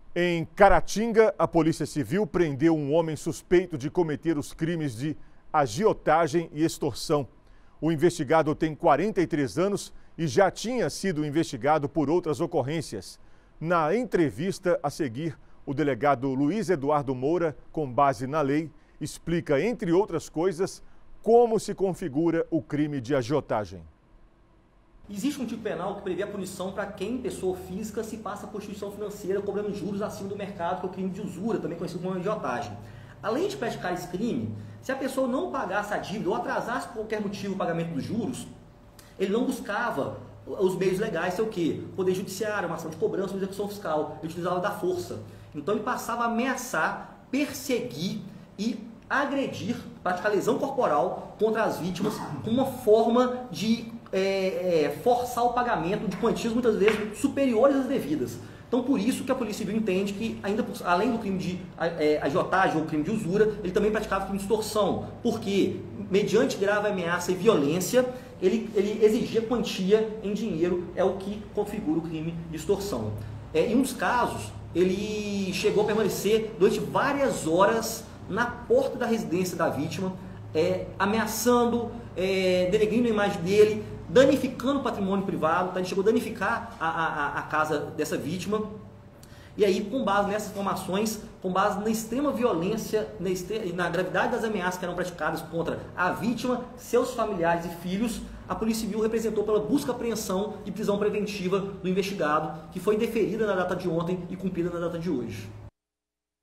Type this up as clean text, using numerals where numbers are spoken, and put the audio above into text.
Em Caratinga, a Polícia Civil prendeu um homem suspeito de cometer os crimes de agiotagem e extorsão. O investigado tem 43 anos e já tinha sido investigado por outras ocorrências. Na entrevista a seguir, o delegado Luiz Eduardo Moura, com base na lei, explica, entre outras coisas, como se configura o crime de agiotagem. Existe um tipo penal que prevê a punição para quem, pessoa física, se passa por instituição financeira cobrando juros acima do mercado, que é o crime de usura, também conhecido como agiotagem. Além de praticar esse crime, se a pessoa não pagasse a dívida ou atrasasse por qualquer motivo o pagamento dos juros, ele não buscava os meios legais, que é o quê? Poder judiciário, uma ação de cobrança, uma execução fiscal. Ele utilizava da força. Então ele passava a ameaçar, perseguir e agredir, praticar lesão corporal contra as vítimas com uma forma de forçar o pagamento de quantias muitas vezes superiores às devidas. Então, por isso que a Polícia Civil entende que, ainda além do crime de agiotagem ou crime de usura, ele também praticava crime de extorsão, porque, mediante grave ameaça e violência, ele exigia quantia em dinheiro, é o que configura o crime de extorsão. Em um dos casos, ele chegou a permanecer durante várias horas na porta da residência da vítima, ameaçando, denegrindo a imagem dele, danificando o patrimônio privado, tá? Ele chegou a danificar a casa dessa vítima. E aí, com base nessas informações, com base na extrema violência, na gravidade das ameaças que eram praticadas contra a vítima, seus familiares e filhos, a Polícia Civil representou pela busca, apreensão e prisão preventiva do investigado, que foi indeferida na data de ontem e cumprida na data de hoje.